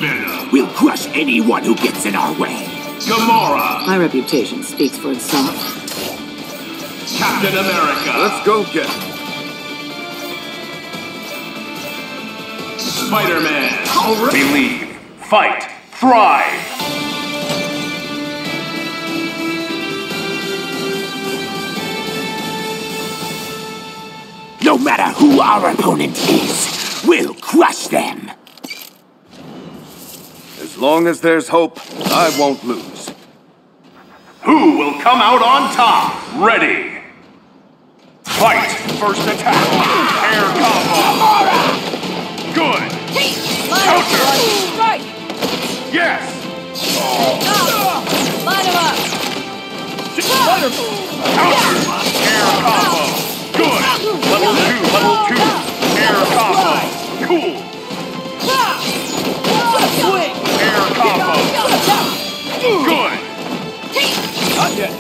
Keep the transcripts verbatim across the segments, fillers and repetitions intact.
Venom. We'll crush anyone who gets in our way. Gamora. My reputation speaks for itself. Captain America. Let's go get him. Spiderman. Alright. Believe. Fight. Thrive. No matter who our opponent is, we'll crush them. As long as there's hope, I won't lose. Who will come out on top? Ready. Fight. First attack. Air combo. Good. Counter. Strike. Yes. Line him up. Wonderful. Counter. Air combo. Good. Level two. Level two. Air combo. Cool. Swing. Air combo. Good. Not yet.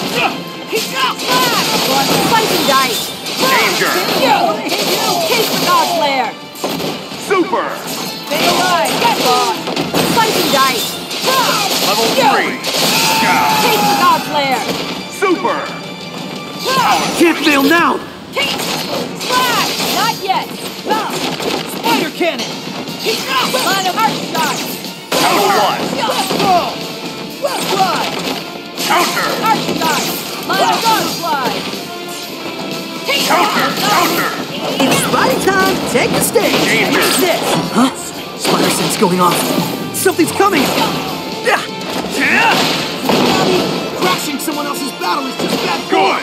Slicing dice. Danger. Case for God's Lair. Super. Stay alive. Get lost. Slicing dice. Level three. Scout. Case for God's Lair. Super. Can't fail now! Slash. Not yet. Spider cannon. Line of arc shot. Counter one. Left slide. Counter. Arc shot. Line of gun slide. Counter. Counter. Spider time! Take the stage! Danger. What's this? Huh? Spider sense going off. Something's coming! Yeah. Yeah. Crashing someone else's battle is just bad. Good.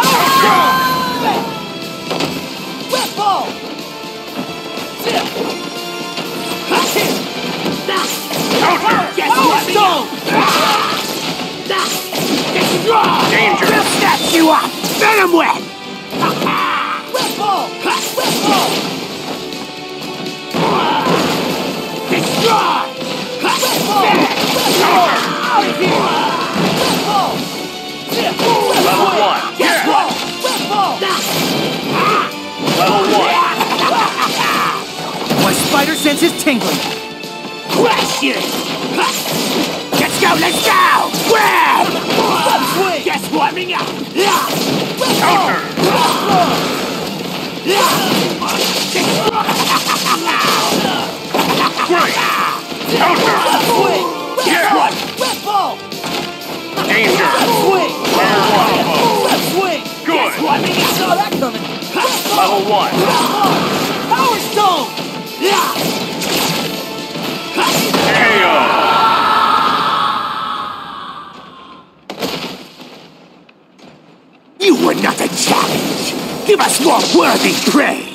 Whip ball. Counter. Guess what? Danger. We'll snatch you up! Venom web! Whip ball. Whip ball. Destroy! Whip ball. Counter. Out of here. Whip ball. Level one. Whip ball. Whip ball. Level one. My spider sense is tingling. Crush you! Let's go, let's go! Grab! Guess warming up! Counter. Great. Counter. Yeah. Whip ball. Danger. Swing. Air combo. Swing. Good. Saw that coming. Level one. Power stone. K O. You were not a challenge! Give us more worthy prey!